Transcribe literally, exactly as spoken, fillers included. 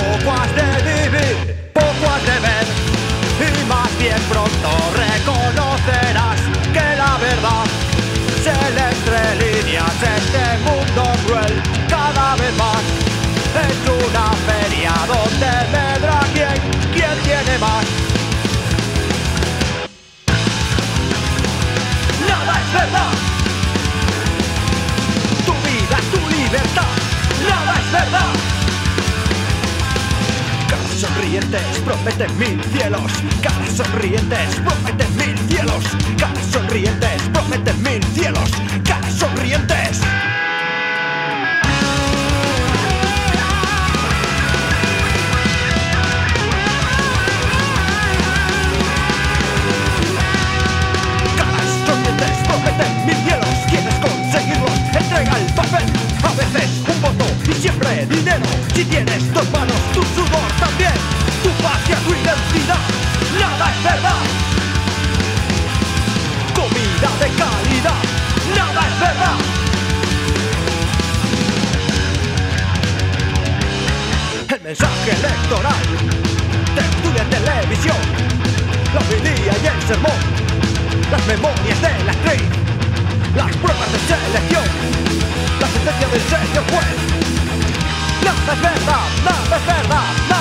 Poco has de vivir, poco has de ver, y más bien pronto reconocerás que la verdad se lee entre líneas. Este mundo cruel cada vez más es una feria donde medra quién, quién tiene más. Nada es verdad, tu vida es tu libertad, nada es verdad. Caras sonrientes prometen mil cielos, caras sonrientes prometen mil cielos, caras sonrientes prometen mil cielos, caras sonrientes. Caras sonrientes prometen mil cielos, quieres conseguirlos, entrega el papel, a veces un voto y siempre dinero. Si tienes dos manos, tu sudor también, tu patria, tu identidad, nada es verdad. Comida de calidad, nada es verdad. El mensaje electoral, tertulia en televisión, la homilía y el sermón, las memorias de la actriz, las pruebas de selección, la sentencia del señor juez. Nada es verdad, nada es verdad.